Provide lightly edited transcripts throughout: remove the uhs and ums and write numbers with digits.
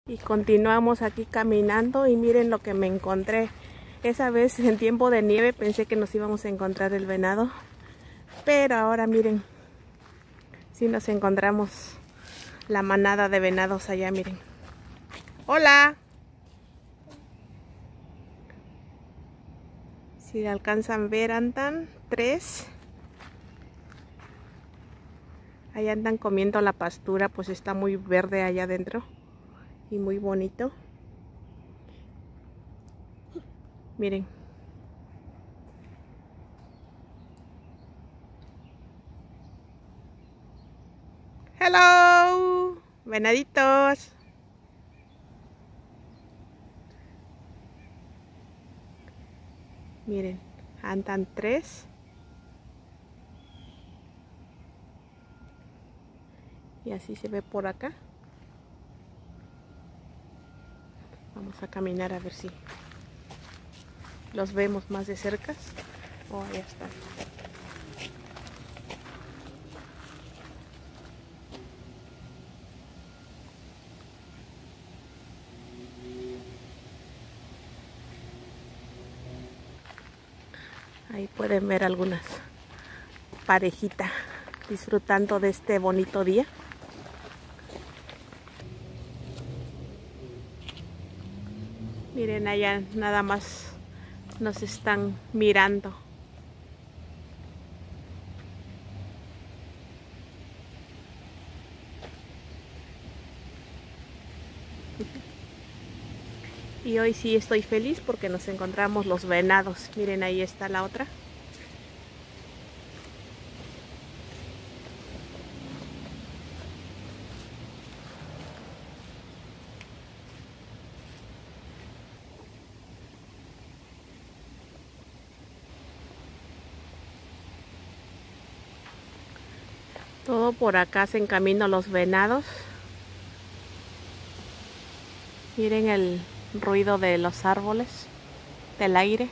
Y continuamos aquí caminando y miren lo que me encontré. Esa vez en tiempo de nieve pensé que nos íbamos a encontrar el venado, pero ahora miren, sí nos encontramos la manada de venados allá, miren. ¡Hola! Si alcanzan a ver, andan 3. Ahí andan comiendo la pastura, pues está muy verde allá adentro y muy bonito. Miren. Hello, venaditos. Miren, andan 3. Y así se ve por acá. Vamos a caminar a ver si los vemos más de cerca. Oh, ahí están. Ahí pueden ver algunas parejitas disfrutando de este bonito día. Miren, allá nada más nos están mirando. Y hoy sí estoy feliz porque nos encontramos los venados. Miren, ahí está la otra. Todo por acá se encaminó los venados. Miren el ruido de los árboles, del aire.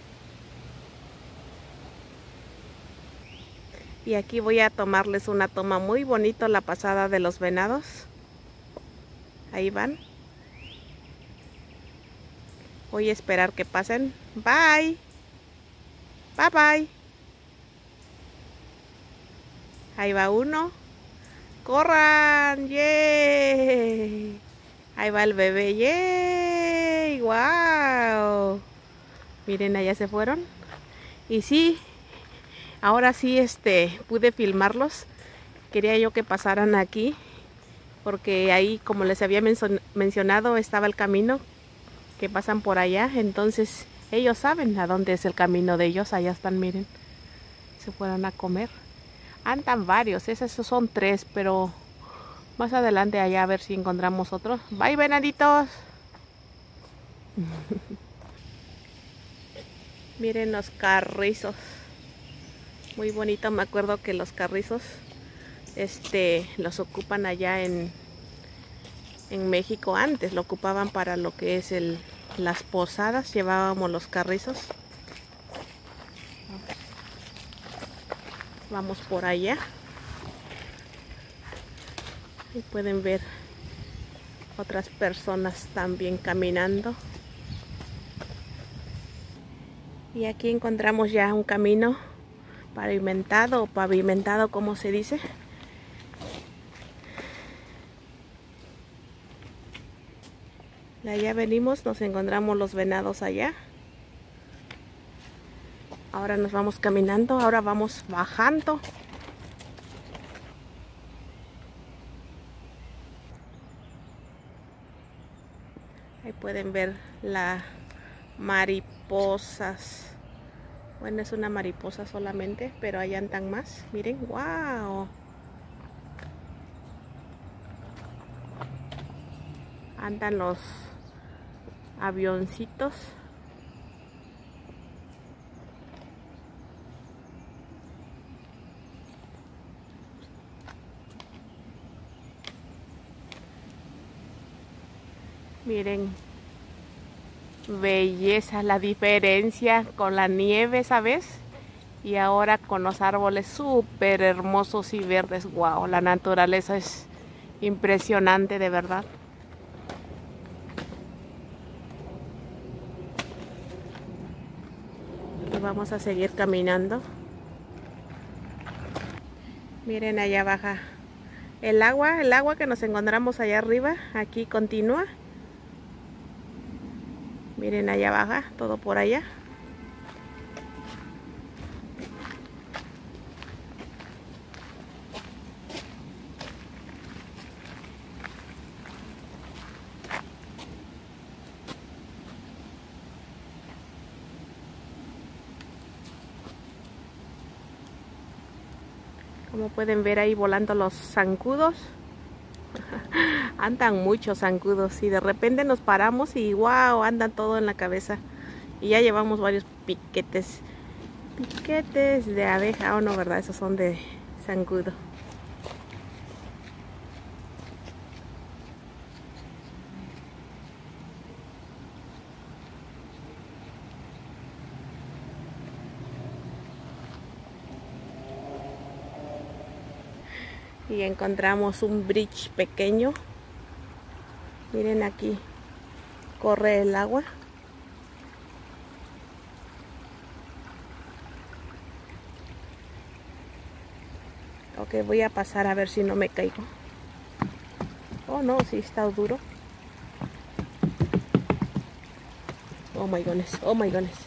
Y aquí voy a tomarles una toma muy bonita, la pasada de los venados. Ahí van. Voy a esperar que pasen. Bye. Bye bye. Ahí va uno. ¡Corran! ¡Yay! Ahí va el bebé. ¡Yay! ¡Wow! Miren, allá se fueron. Y sí, ahora sí pude filmarlos. Quería yo que pasaran aquí, porque ahí, como les había mencionado, estaba el camino que pasan por allá. Entonces ellos saben a dónde es el camino de ellos. Allá están, miren. Se fueron a comer. Andan varios, esos son 3, pero más adelante allá a ver si encontramos otros. Bye, venaditos. Miren los carrizos. Muy bonito, me acuerdo que los carrizos los ocupan allá en México. Antes lo ocupaban para lo que es las posadas, llevábamos los carrizos. Vamos por allá. Y pueden ver otras personas también caminando. Y aquí encontramos ya un camino pavimentado o pavimentado, como se dice. De allá venimos, nos encontramos los venados allá. Ahora nos vamos caminando, ahora vamos bajando. Ahí pueden ver las mariposas. Bueno, es una mariposa solamente, pero allá andan más. Miren, wow. Andan los avioncitos. Miren, belleza, la diferencia con la nieve, ¿sabes? Y ahora con los árboles súper hermosos y verdes. Wow, la naturaleza es impresionante, de verdad. Y vamos a seguir caminando. Miren, allá baja el agua que nos encontramos allá arriba. Aquí continúa. Miren, allá baja, todo por allá. Como pueden ver ahí volando los zancudos. Andan muchos zancudos y de repente nos paramos y wow, andan todo en la cabeza. Y ya llevamos varios piquetes. Piquetes de abeja, o no, ¿verdad? Esos son de zancudo. Y encontramos un bridge pequeño. Miren, aquí corre el agua. Ok, voy a pasar a ver si no me caigo. Oh no, sí está duro. Oh my goodness, oh my goodness.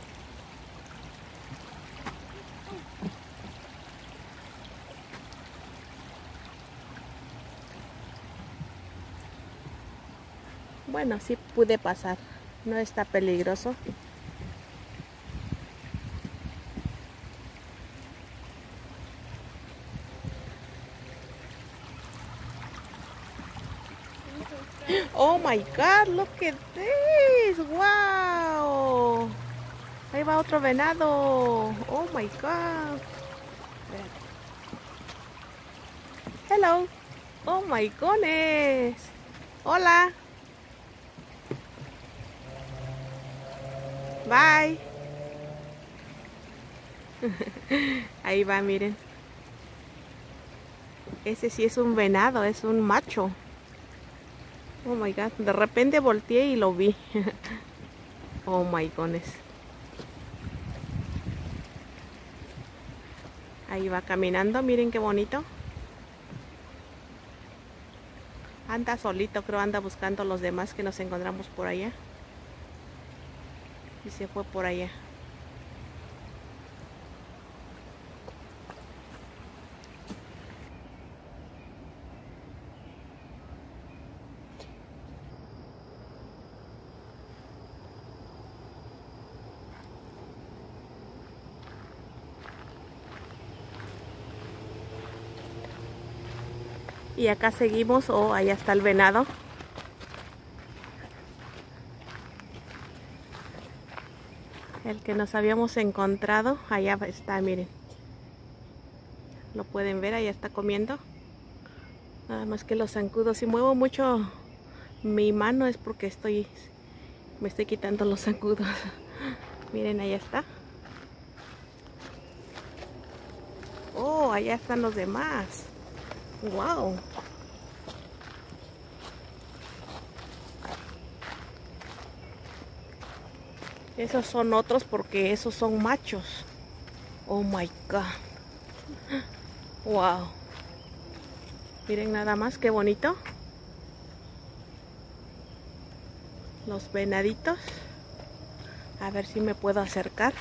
Bueno, sí pude pasar. No está peligroso. Oh my God, look at this. Wow. Ahí va otro venado. Oh my God. Hello. Oh my goodness. Hola. Bye. Ahí va, miren. Ese sí es un venado, es un macho. Oh my God, de repente volteé y lo vi. Oh my goodness. Ahí va caminando, miren qué bonito. Anda solito, creo anda buscando a los demás que nos encontramos por allá. Y se fue por allá. Y acá seguimos, oh, allá está el venado. El que nos habíamos encontrado, allá está, miren. Lo pueden ver, allá está comiendo. Nada más que los zancudos. Si muevo mucho mi mano es porque me estoy quitando los zancudos. Miren, allá está. Oh, allá están los demás. Wow. Esos son otros porque esos son machos. Oh my God. Wow. Miren nada más qué bonito. Los venaditos. A ver si me puedo acercar.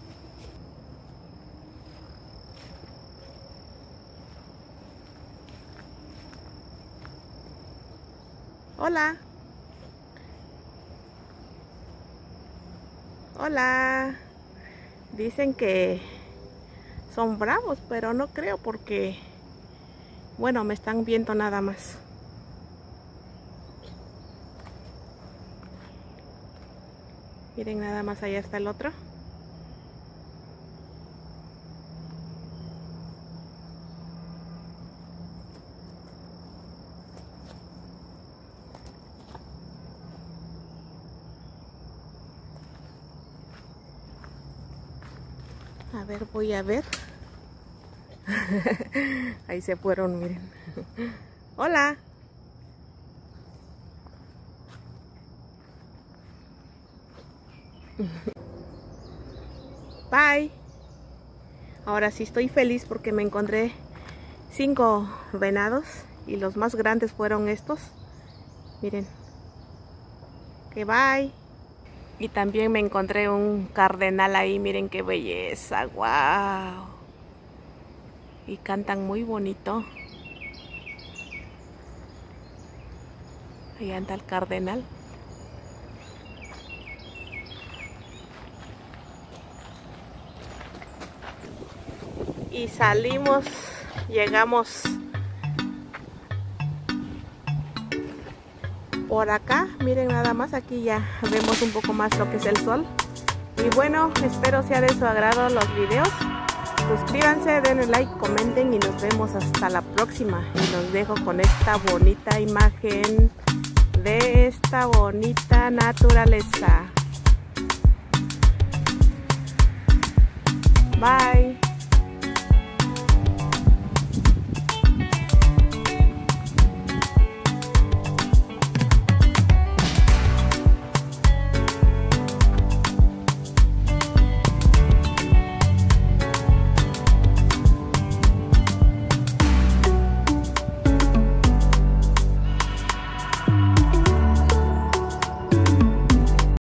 Hola. Hola. Dicen que son bravos, pero no creo porque, bueno, me están viendo nada más. Miren nada más, allá está el otro. A ver, voy a ver. Ahí se fueron, miren. Hola. Bye. Ahora sí estoy feliz porque me encontré 5 venados y los más grandes fueron estos. Miren. Que bye. Y también me encontré un cardenal ahí, miren qué belleza, wow. Y cantan muy bonito. Ahí anda el cardenal. Y salimos, llegamos por acá, miren nada más, aquí ya vemos un poco más lo que es el sol. Y bueno, espero sea de su agrado los videos. Suscríbanse, denle like, comenten y nos vemos hasta la próxima. Y los dejo con esta bonita imagen de esta bonita naturaleza. Bye.